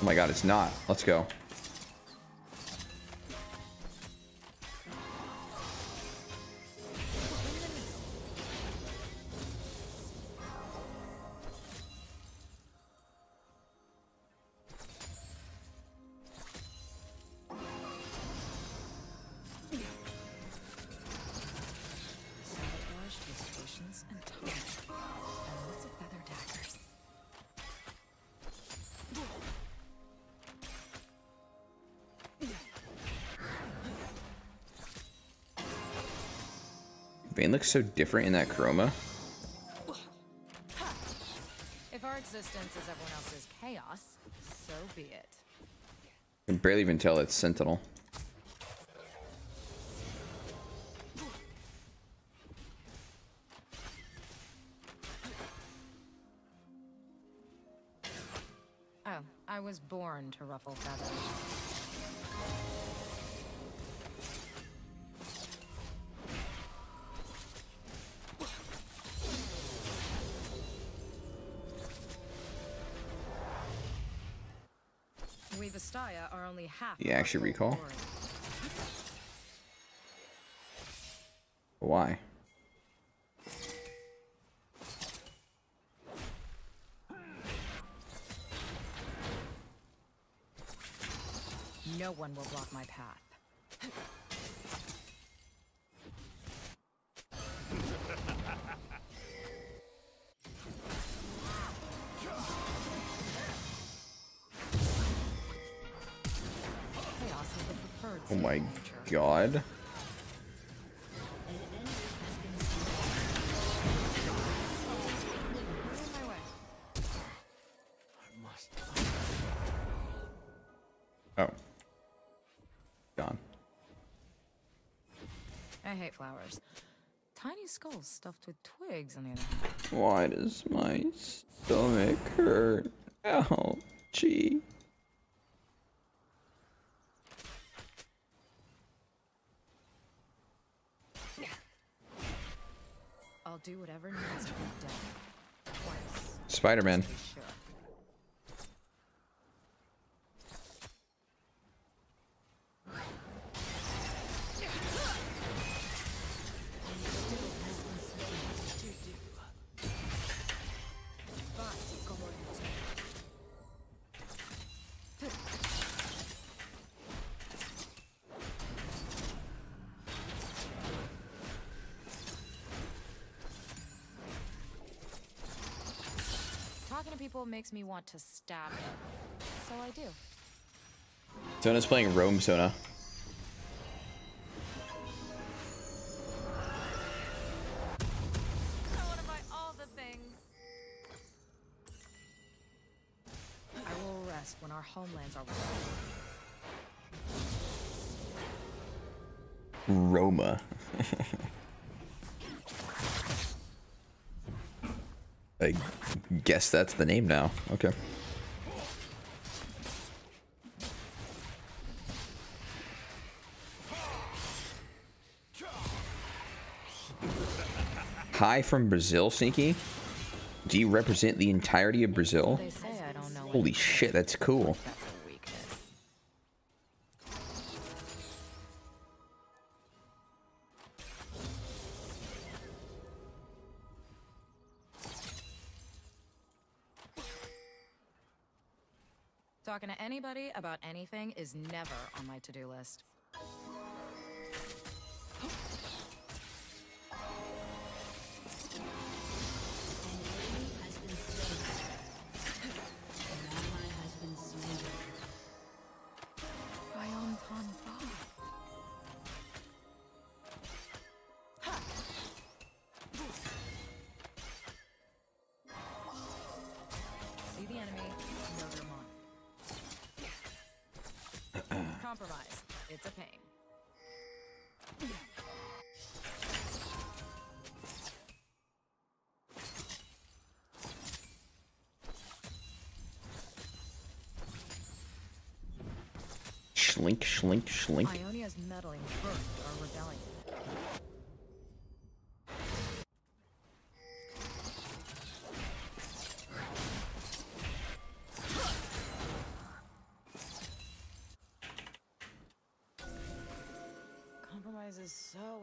my god, it's not. Let's go. Vayne looks so different in that chroma. If our existence is everyone else's chaos, so be it. I can barely even tell it's Sentinel. Oh, I was born to ruffle feathers. We the Xayah are only half. You actually recall? Why? No one will block my path. Oh my god. Oh. Gone. I hate flowers. Tiny skulls stuffed with twigs on the other hand. Why does my stomach hurt? Ouchie. I'll do whatever needs to be done. Twice. Spider-Man. Sure. Talking to people makes me want to stab them. So I do. Sona's playing Rome Sona. I want to buy all the things. I will rest when our homelands are restored. Roma. I guess that's the name now. Okay. Hi from Brazil, Sneaky. Do you represent the entirety of Brazil? They say I don't know. Holy shit, that's cool. That's a weakness. Talking to anybody about anything is never on my to-do list. See the enemy, know their mind. Compromise. It's a pain. Schlink, schlink, schlink. Ionia's meddling burned our rebellion.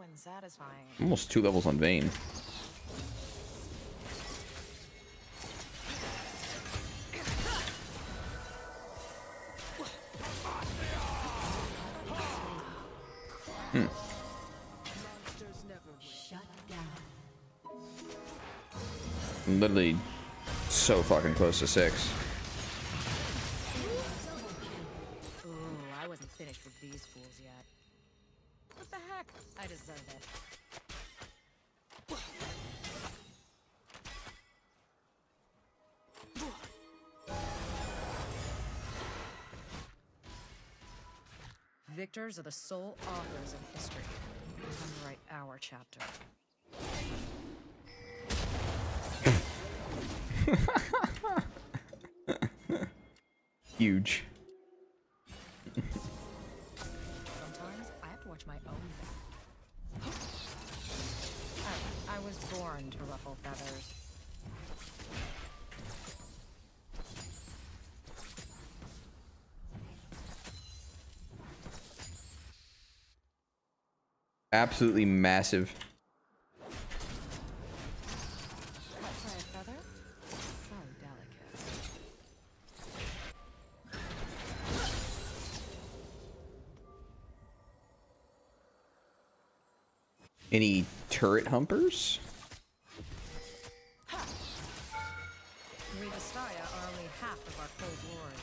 and satisfying. Almost 2 levels on Vayne. I'm literally so fucking close to 6. Ooh, I wasn't finished with these fools yet. What the heck? I deserve it. Victors are the sole authors of history. Time to write our chapter. Huge. Sometimes I have to watch my own back. I was born to ruffle feathers. Absolutely massive. Cut by a feather? So delicate. Any turret humpers? We the Xayah are only half of our full glory.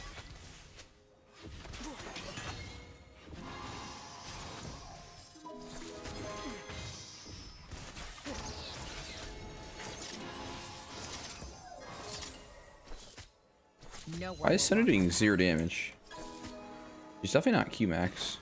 No Why is Senna doing 0 damage? He's definitely not Q max.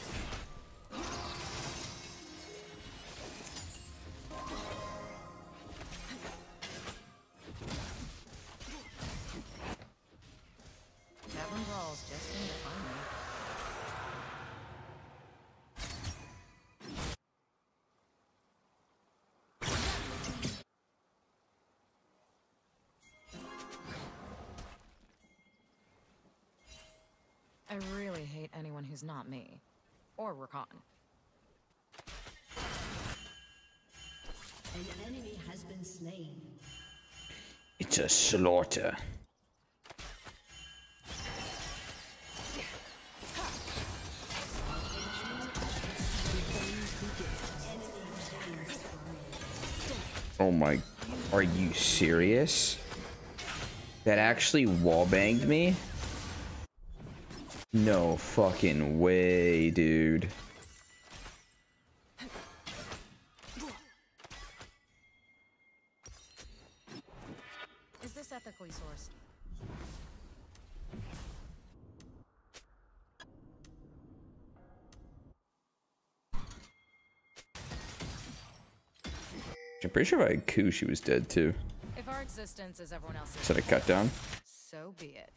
Tavern brawls just seem to find me. I really hate anyone who's not me. Or Rakan. An enemy has been slain. It's a slaughter. Oh my, are you serious? That actually wallbanged me? No fucking way, dude. Is this ethically sourced? I'm pretty sure if I had Q, she was dead too. If our existence is everyone else's, Is that a cut down? so be it.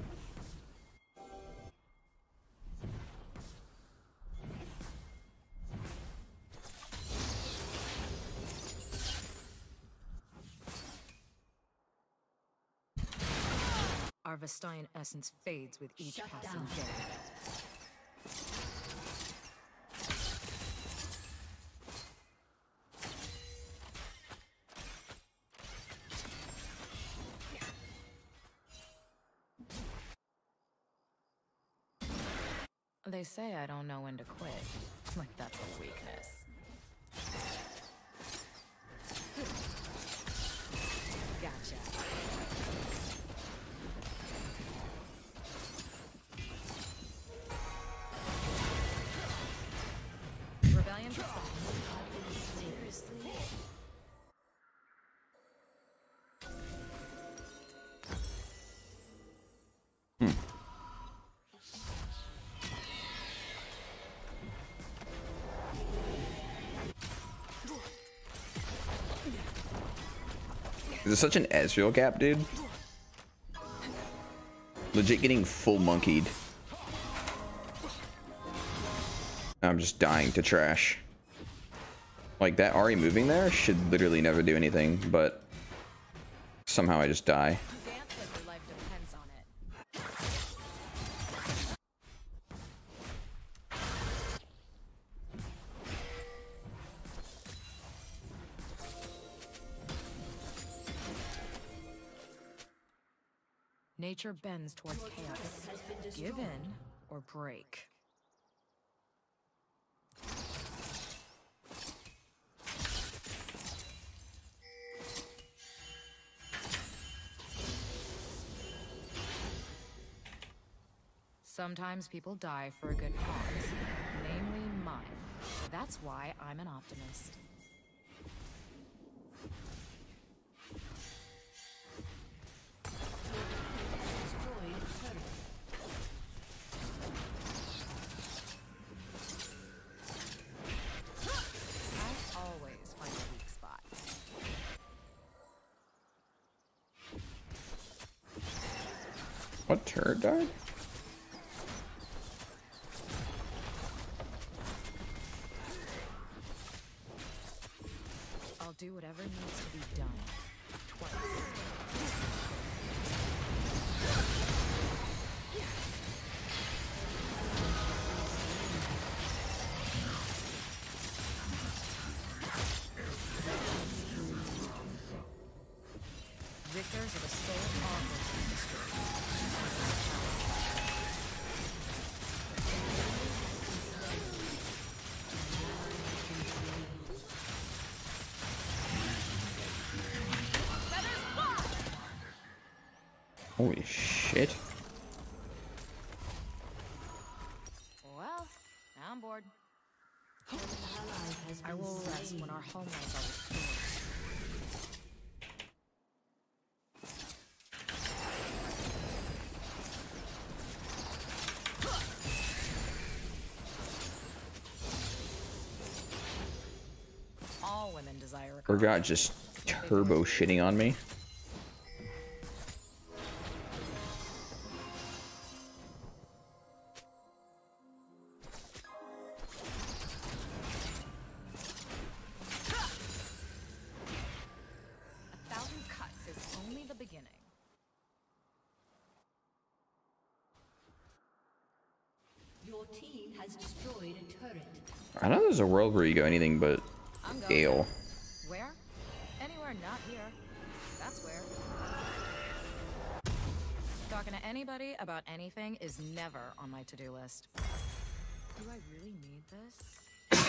Our Vestayan essence fades with each Shut passing down. day. They say I don't know when to quit. Like that's a weakness. Gotcha. Rebellion gets the seriously? There's such an Ezreal gap, dude. Legit getting full monkeyed. I'm just dying to trash. Like, that Ahri moving there should literally never do anything, but somehow I just die. You dance like your life depends on it. Nature bends towards chaos. Give in or break. Sometimes people die for a good cause, namely mine. That's why I'm an optimist. I always find a weak spot. What turret died? I'll do whatever needs to be done. Twice. Victors are the sole arbiters of history. Holy shit. Well, now I'm bored. I will rest when our homelands are restored. All women desire a Forgot just turbo shitting on me. Your team has destroyed a turret. I know there's a world where you go anything but Gale. Where? Anywhere not here. That's where. Talking to anybody about anything is never on my to-do list. Do I really need this?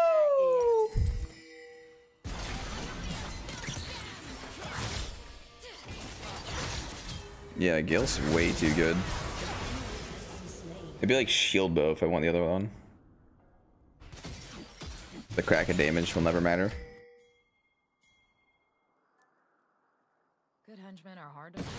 Yeah, Gale's way too good. It'd be like shield bow if I want the other one. The crack of damage will never matter. Good henchmen are hard to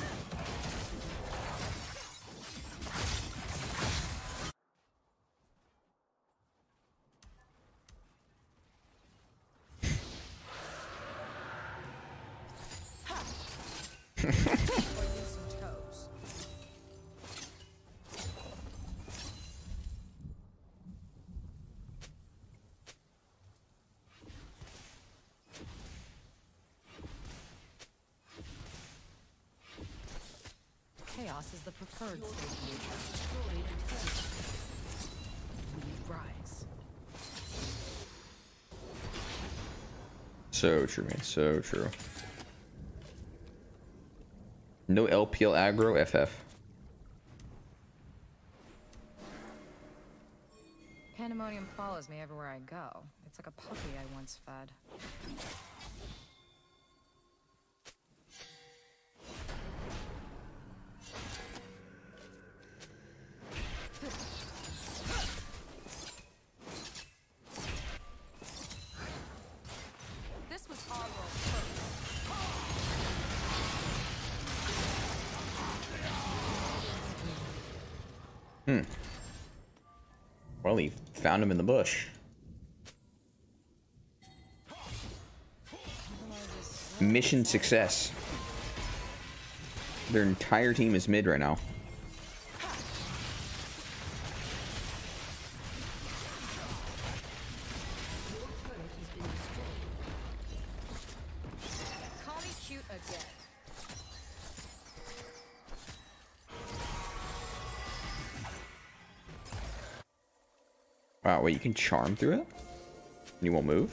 Chaos is the preferred state of nature. We rise. So true, man. So true. No LPL aggro FF. Pandemonium follows me everywhere I go. It's like a puppy I once fed. This was our world first. Well, he found him in the bush. Mission success. Their entire team is mid right now. Call me cute again. Wow, wait, you can charm through it? And you won't move?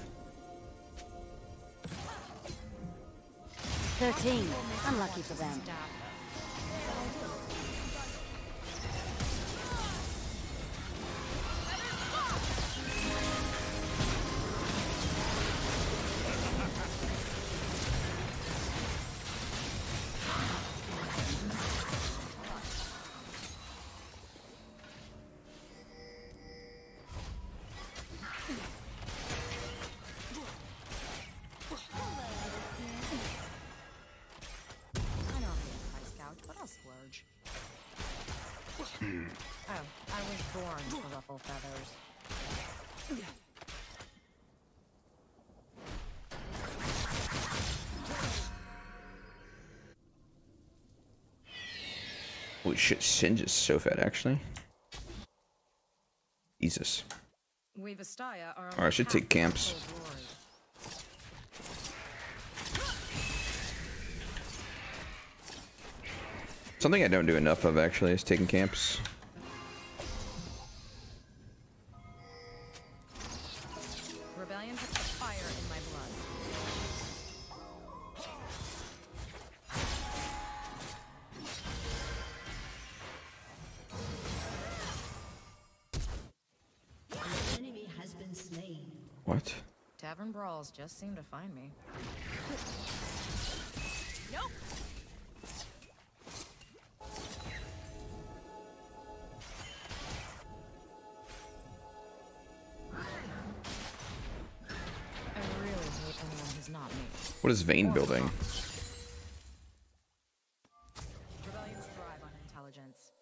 13. Unlucky for them. Stop. Oh, I was born to ruffle feathers. Holy shit, Singe is so fat actually. Jesus. We Vastaya are Alright, I should take camps. Something I don't do enough of actually is taking camps. Rebellion puts the fire in my blood. An enemy has been slain. What? Tavern brawls just seem to find me. Nope. I really hate anyone who's not me. What is Vayne building? Rebellions thrive on intelligence.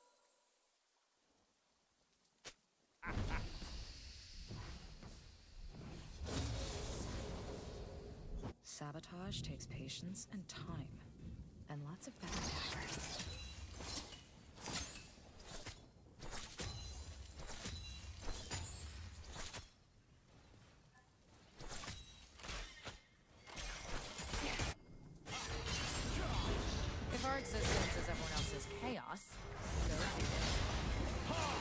Sabotage takes patience and time, and lots of backstabbers. If our existence is everyone else's chaos, so be it.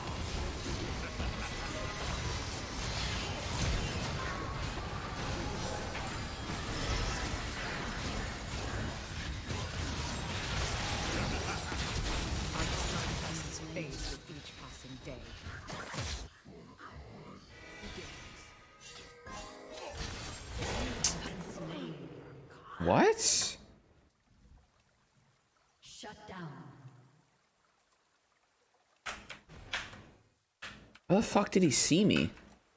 Our design lessons fades with each passing day. What? Shut down. How the fuck did he see me?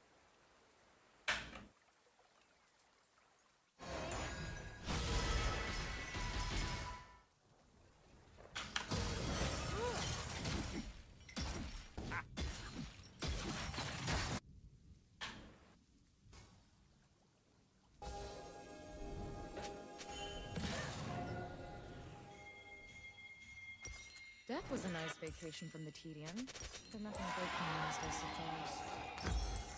Death was a nice vacation from the tedium, but nothing good from I suppose.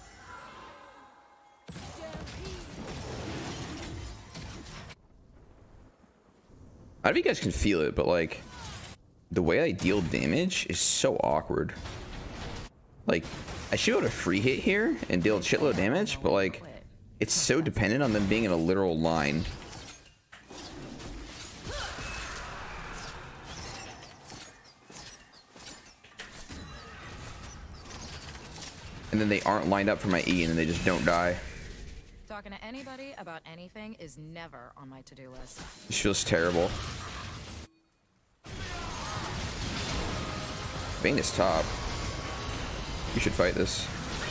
I don't know if you guys can feel it, but like the way I deal damage is so awkward. Like I should be able to free hit here and deal a shitload of damage, but like it's so dependent on them being in a literal line. And then they aren't lined up for my E and then they just don't die. Talking to anybody about anything is never on my to-do list. This feels terrible. Vayne is top. We should fight this.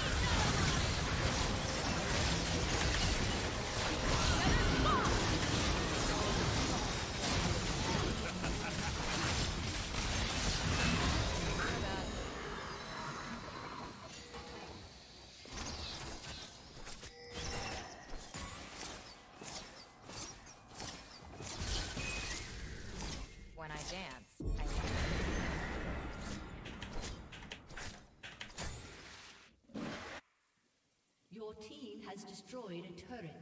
When I dance, I Your team has destroyed a turret.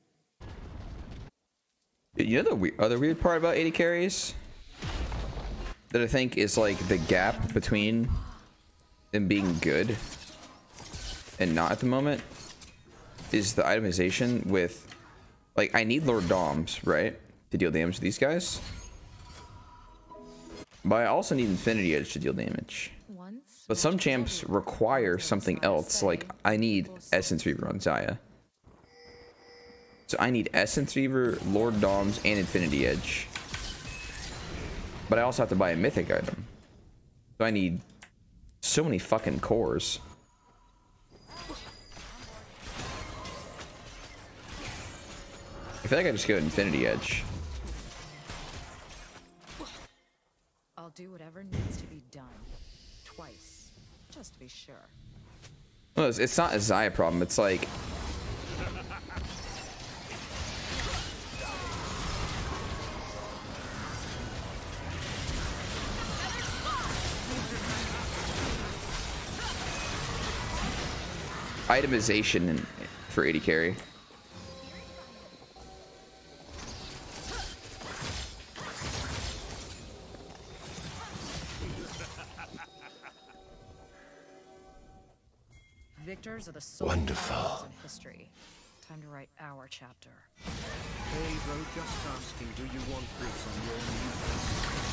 You know the other weird part about AD carries? That I think is like the gap between them being good and not at the moment is the itemization with, like, I need Lord Doms, right? To deal damage to these guys. But I also need Infinity Edge to deal damage. once. But some champs require something else, like I need Essence Reaver on Xayah. So I need Essence Reaver, Lord Doms, and Infinity Edge. But I also have to buy a mythic item. So I need so many fucking cores. I feel like I just go Infinity Edge. I'll do whatever needs to be done. twice, just to be sure. Well, it's not a Xayah problem. It's like itemization for AD carry. Victors are the sole wonderful in history. Time to write our chapter. Hey bro, just asking, do you want fruits on your new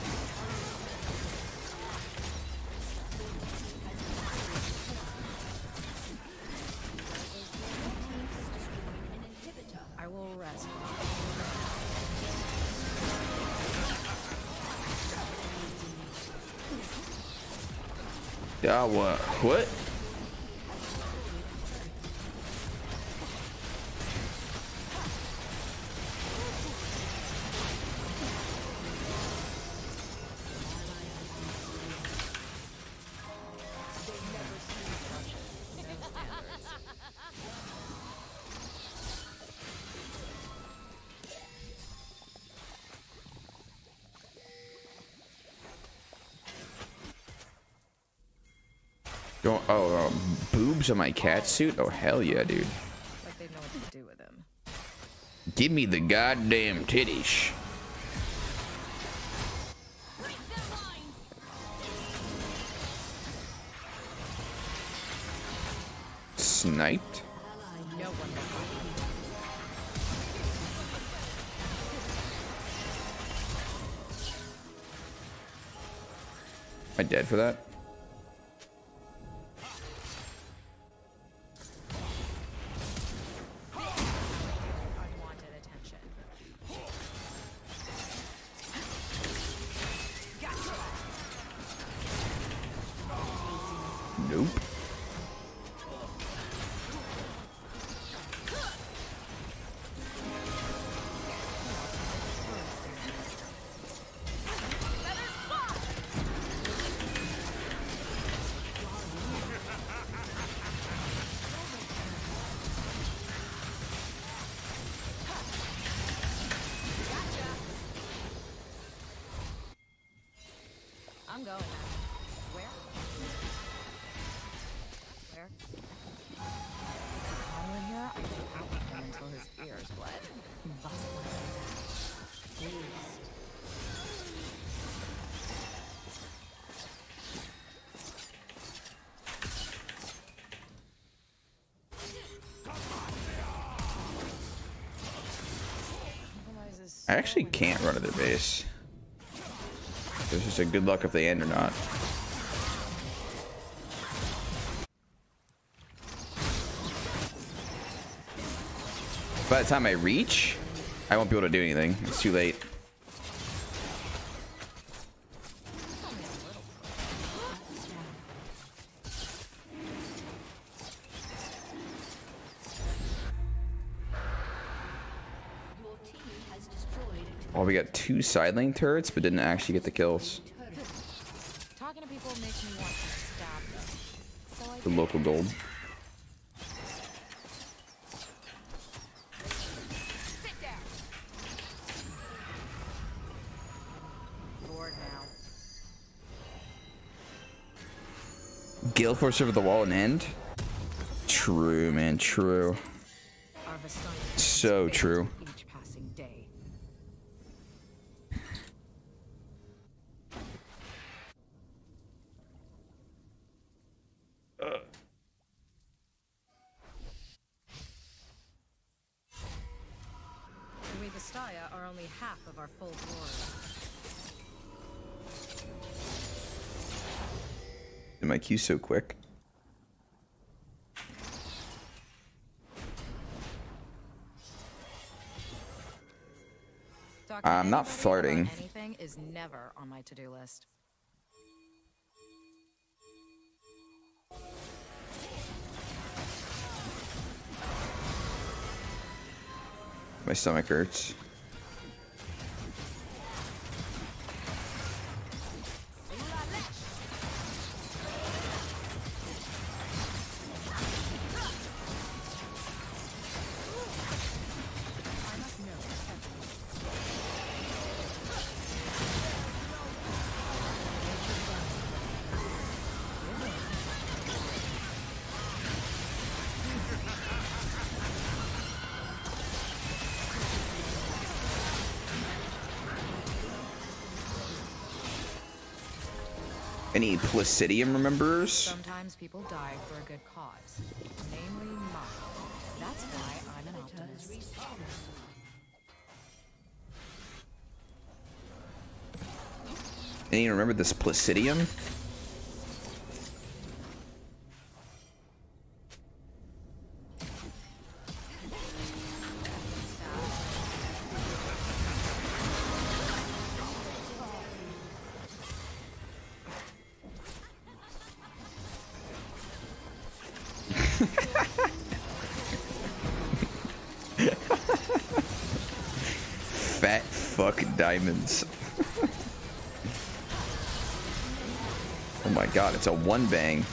I will rest. Yeah, what? What? Don't, oh, boobs on my cat suit? Oh, hell yeah, dude. Like they know what to do with him. Give me the goddamn titties. Sniped? No one will Am I dead for that? unwanted attention. Nope. I'm going now. Where? Where? Come in here, I can out with him until his ears bled. Bust one of them. Please. I actually can't run to their base. It's just a good luck if they end or not. By the time I reach, I won't be able to do anything. It's too late. Your team has destroyed Oh, we got 2 side lane turrets, but didn't actually get the kills. Talking to people makes me want to stab them. So I The local gold. sit down. Bored now. Gale force over the wall and end? True, man, true. Our Vistani So true. each passing day. We Vistaya are only half of our full glory. Did my Q so quick? Talking to I'm not anybody farting. about anything is never on my to-do list. My stomach hurts. Any Placidium remembers? Sometimes people die for a good cause, namely mine. That's why I'm an optimist. Any remember this Placidium? Fat fuck diamonds. Oh my god, it's a one bang.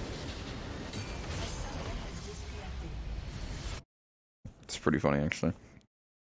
It's pretty funny actually.